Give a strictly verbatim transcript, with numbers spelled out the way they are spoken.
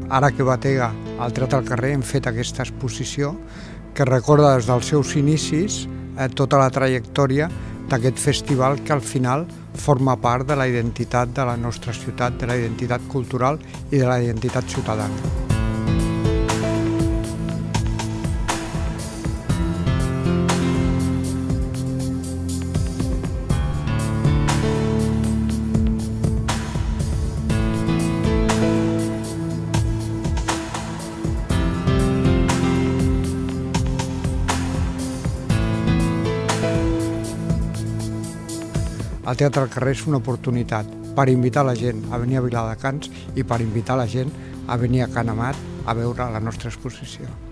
ara que batega al Teatre al Carrer hem fet aquesta exposició que recorda des dels seus inicis eh, tota la trajectòria d'aquest festival que al final forma part de la identitat de la nostra ciutat, de la identitat cultural i de la identitat ciutadana. El Teatre al Carrer és una oportunitat per invitar la gent a venir a Viladecans i per invitar la gent a venir a Can Amat a veure la nostra exposició.